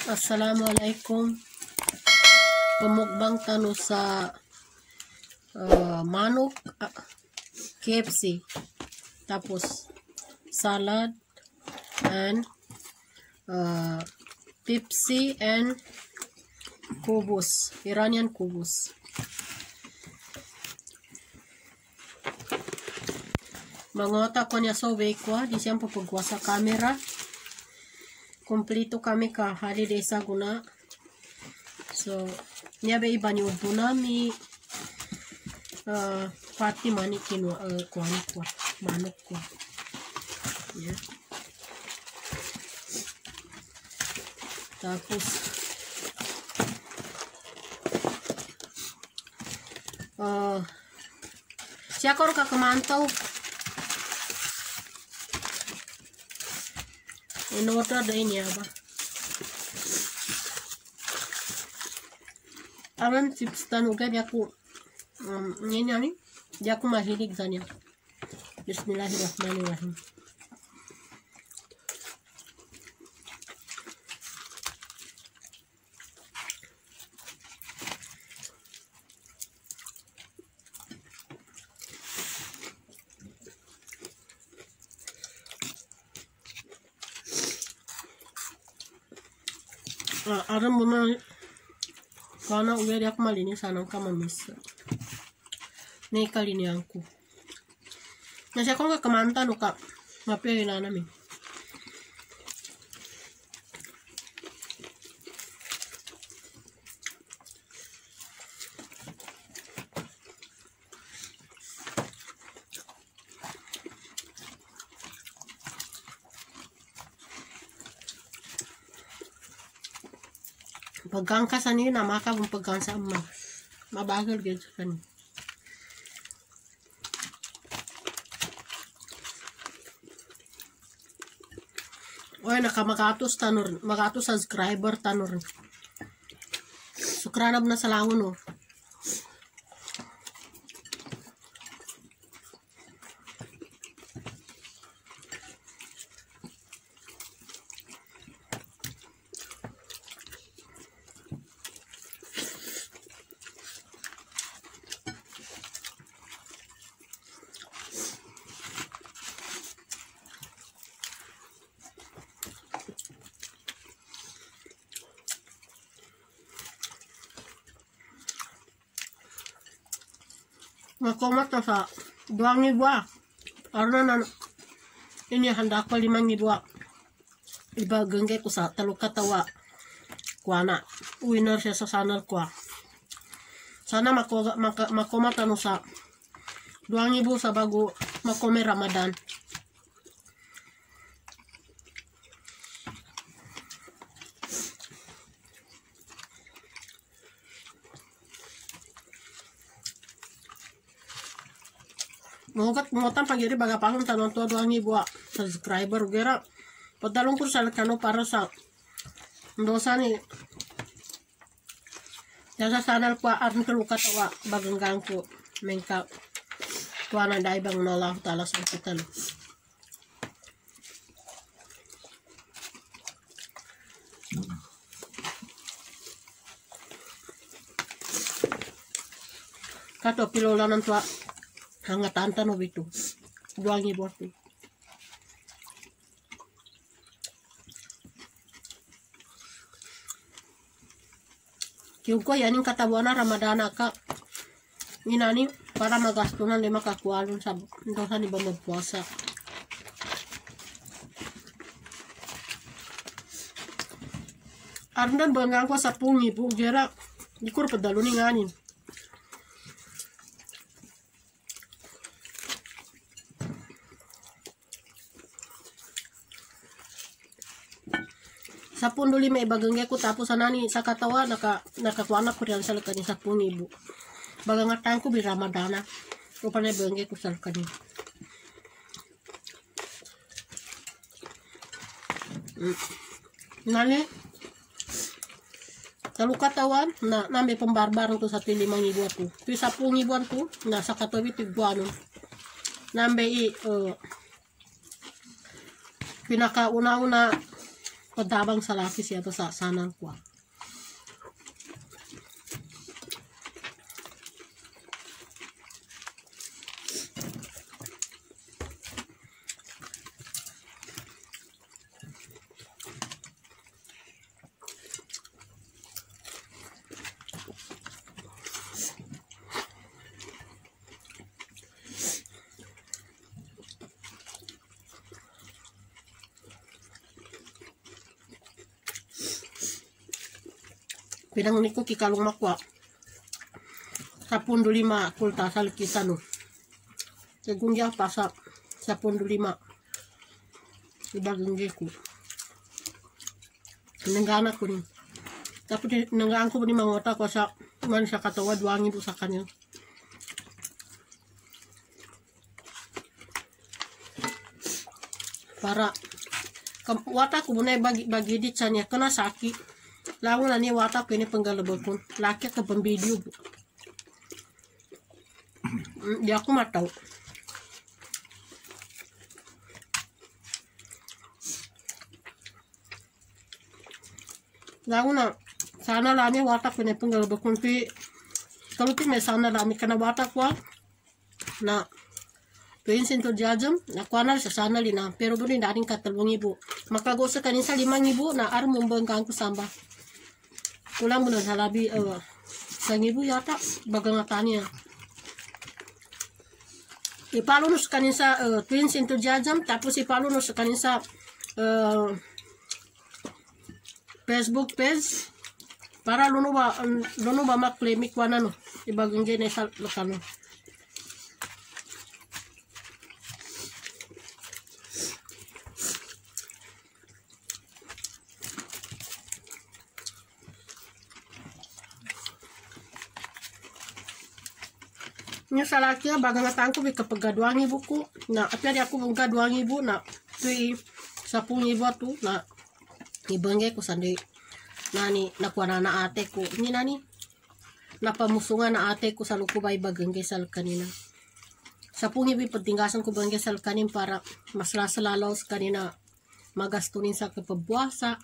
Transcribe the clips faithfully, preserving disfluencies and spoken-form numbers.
Assalamualaikum. Pemukbang tanu sa uh, manok uh, K F C, tapos salad and uh, Pepsi and kubus, Iranian kubus. Mangota ko niya so kwa di siyang papagwa sa camera. Kompleto kami ka holiday sa guna. So, niya ba iba ni ubo nami uh, pati mani kinwa uh, kuan ko, manok ko. Yeah. Tapos uh, siya ko ka kamantaw. Inuwata da ini apa? Aman chips tanuga dia aku um, ini ani dia aku mahilig zanya. Bismillahirrahmanirrahim. Uh, ada muna karena udah dia kembali ini sanang kama misa nih kali ini aku nah saya kok kemantan uka ngapain na namin paggang ka sa niyo na maka kung paggang sa ama mabagal gid sa kanya. Oy naka makatos tanor makatos subscriber tanor sukranab na sa langon oh. Makomat na sa duang ribu ah. Karena na ini handa ko limang ribu ah. Iba gengge ko sa talo katawa. Kuana. Winner siya sa channel ko ah. Sana mako mak makomat ano sa duang ribu sa bago makome Ramadan. Mogat motan pagiri baga pahon tanon to doang ibu subscriber gera padalong kur salat kano para sa dosa ni jasa sanal ko arn keluka tawa baganggang ko mengka tuana dai bang Allah taala sa kita lo kato pilolanan tua hangat tantan itu duangi buat tuh kiuko yaning kata buana Ramadan ka inani para magastunan lima kakualun sa dosa ni bamod puasa arndan banggang ko sa pungi bu gera dikur pedalo ni nganin sapun duli may bagangge ko tapos anani sa katawa naka nakakuana ko riyan sa lakani sapun ibu bagangatan ko bi Ramadana ko panay bagangge ko sa lakani mm. Nani talu katawan na nami pembarbaran to sa limang ibu ako pi sapun ibu ako na sa katawi tiguano nambe i uh, pinaka una-una Padabang sa lapis yato sa sanang kwa. Pinang niko kikalong makwa sa pundo lima kulta sa kita no. Según ya pasa sa pundo lima ibagengge ko. Nenggana ko ni. Tapi nenggaan ko ni mangota ko sa man sa katawa duangin do sa kanya. Para wata ko muna bagi bagi di chanya kena sakit. Lawan ani wata ko ini penggalabakon laki ke pemvideo dia aku mah tahu lawan sana lami wata ko ini penggalabakon pi kalau pi sana lami kena wata ko na tuin sinto jajam na kuana sa sana lina pero buni daring katalong ibu maka go sa kanisa limang ibu na ar mumbangkang ko samba pulang benar salabi uh, sang ibu ya tak bagang tanya ipalo nus kanisa uh, twins into jajam tapos ipalo nus kanisa uh, Facebook page para luno ba luno ba maklemik wana no ibagang gene sa lokano. Nya salakia bagang tangku bi kapagaduang ibuku na apya di aku bungka duang ibu na tui sapung ibu tu na ibangge ko sandi nani nakuana na ate ko ni nani napamusungan na ate ko sa lukubay bagangge sal kanina sapung ibu pentinggasan ko bangge sal kanin para mas lasalalaw sa kanina magastunin sa kapabuasa.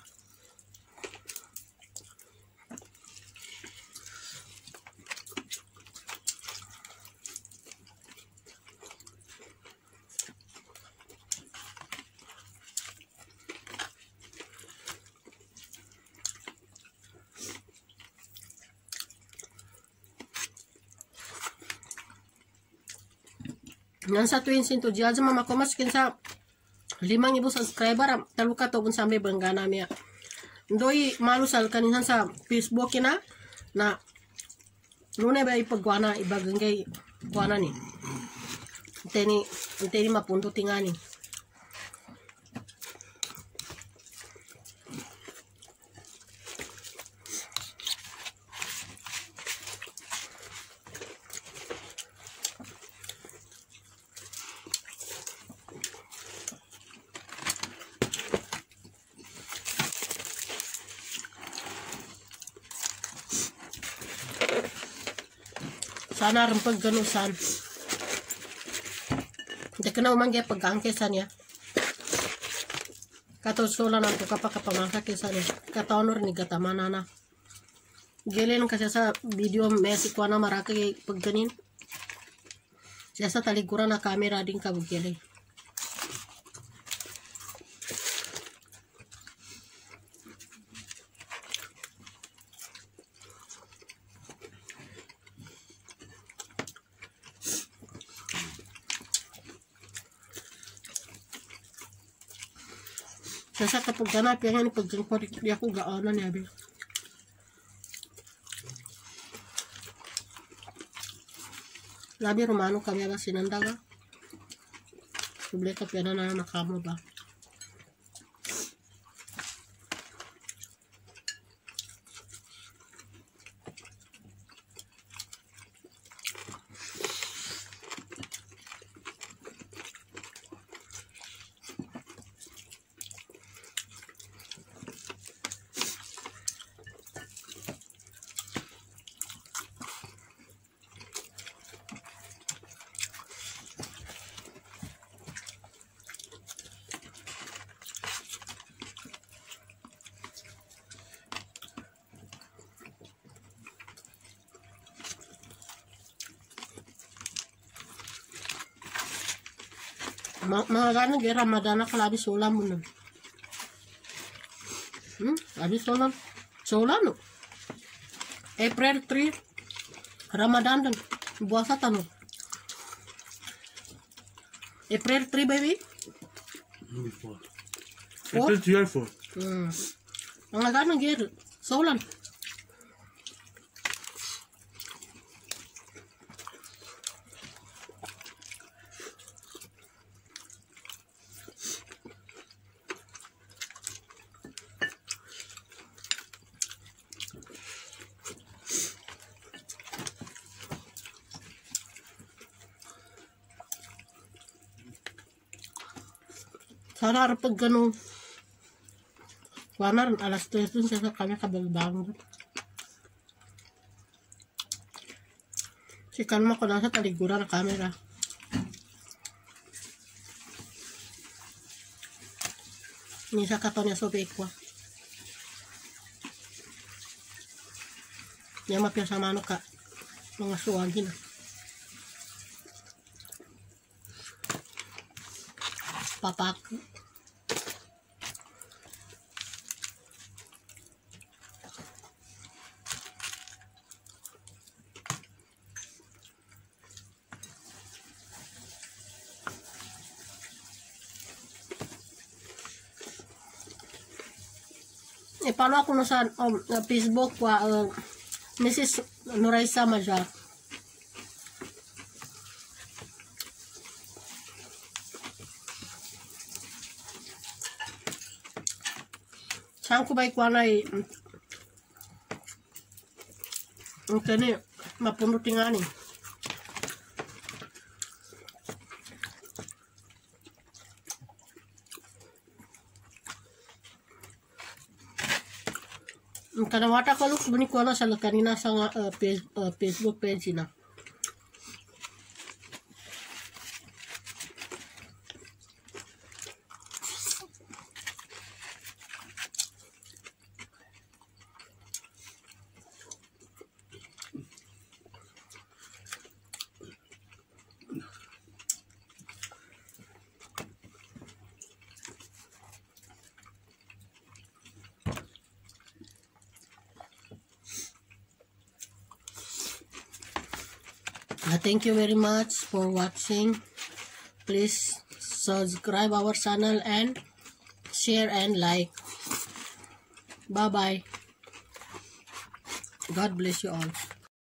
Yang satu insin tu jaja mama komas kinsa limang ibu subscriber taluka to bun sampai benggana mia doi malu sal kanisan sa Facebook ina na lune ba ipagwana ibagengge kuana ni teni teni mapunto tingani sana rempeg ganusan de kena umangge pegang kesan ya kato sola nanto kapa kapa mangka kesan ya kata honor ni gata manana gelen kasasa video mesi kuana maraka peganin jasa tali kurana kamera ding ka bugele Sasa kapag ganap yan yung pagkakapag di ako gaanan yabi. Labi romano kami ba sinandaga. Suble ka pera na nakamo ba. Mga ganun, kaya Ramadan na kalabi solam mo nun. Hmm? Labi solam. Solam no. April three. Ramadan dun. Buasa tanu. April three, baby? Four. Four? April three or four? Hmm. Mga ganun, kaya solam. Sana harap pag gano'n. Wana rin, alas tres dun siya sa kanya kabalbang. Si Kalma ko nasa taliguran na camera. Nisa ka to niya sobe ko. Niya mapya sa mano ka. Mga suwagin. Papak. Eh, paano ako na sa um, uh, Facebook wa uh, Missus Nuraisa Maja. Saan ko ba ikuha na eh? Ang kani, mapunuti nga ni. Ang kanawata ko luk, buni ko na sa kanina sa uh, page, uh, Facebook page na. Uh, thank you very much for watching. Please subscribe our channel and share and like. Bye bye. God bless you all.